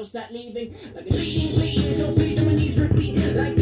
start leaving like a bleeding, bleeding. So please, on my knees, repeat like